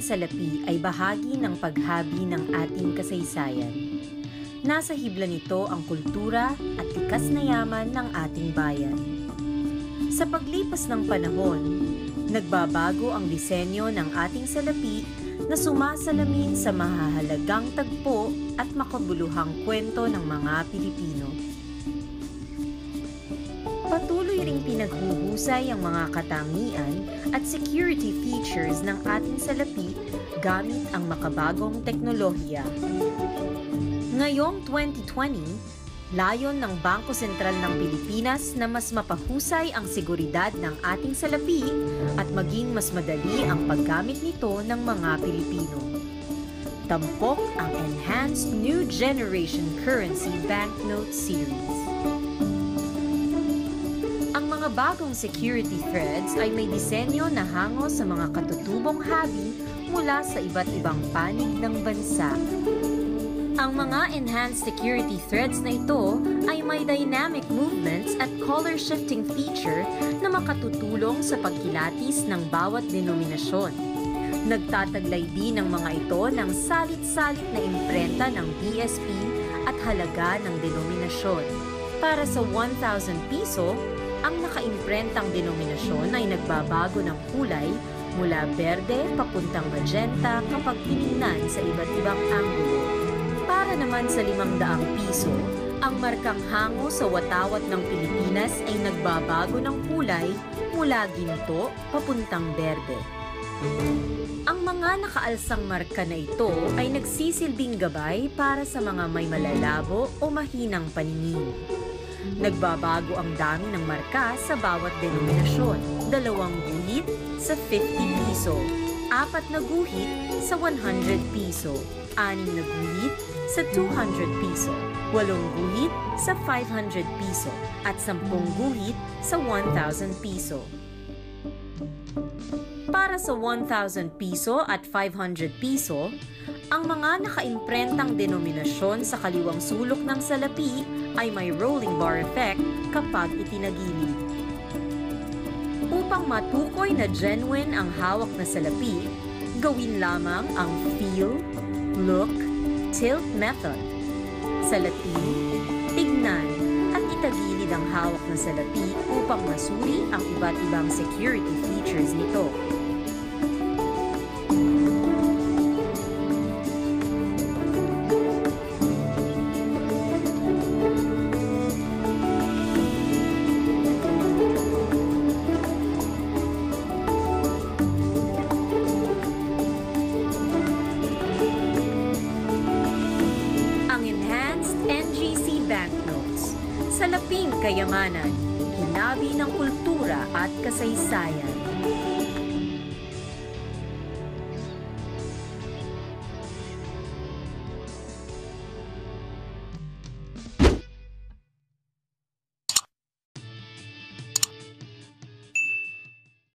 salapi ay bahagi ng paghabi ng ating kasaysayan. Nasa hibla nito ang kultura at likas na yaman ng ating bayan. Sa paglipas ng panahon, nagbabago ang disenyo ng ating salapi na sumasalamin sa mahahalagang tagpo at makabuluhang kwento ng mga Pilipino. Patuloy ring pinaghuhusay ang mga katangian at security features ng ating salapi gamit ang makabagong teknolohiya. Ngayong 2020, layon ng Bangko Sentral ng Pilipinas na mas mapahusay ang seguridad ng ating salapi at maging mas madali ang paggamit nito ng mga Pilipino. Tampok ang Enhanced New Generation Currency Banknote Series. Ang mga bagong security threads ay may disenyo na hango sa mga katutubong habi mula sa iba't ibang panig ng bansa. Ang mga enhanced security threads na ito ay may dynamic movements at color shifting feature na makatutulong sa pagkilatis ng bawat denominasyon. Nagtataglay din ang mga ito ng salit-salit na imprenta ng BSP at halaga ng denominasyon. Para sa 1,000 piso, ang nakaimprentang denominasyon ay nagbabago ng kulay mula berde papuntang magenta kapag tiningnan sa iba't ibang anggulo. Para naman sa 500 piso, ang markang hango sa watawat ng Pilipinas ay nagbabago ng kulay mula ginto papuntang berde. Ang mga nakaalsang marka na ito ay nagsisilbing gabay para sa mga may malalabo o mahinang paningin. Nagbabago ang dami ng marka sa bawat denominasyon. 2 guhit sa 50 piso, 4 na guhit sa 100 piso, 6 na guhit sa 200 piso, 8 guhit sa 500 piso, at 10 guhit sa 1,000 piso. Para sa 1,000 piso at 500 piso, ang mga nakaimprentang denominasyon sa kaliwang sulok ng salapi ay may rolling bar effect kapag itinagilid. Upang matukoy na genuine ang hawak na salapi, gawin lamang ang feel, look, tilt method. Salapi, tignan, at itagilid ang hawak na salapi upang masuri ang iba't ibang security features nito. Salaping kayamanan, hinabi ng kultura at kasaysayan.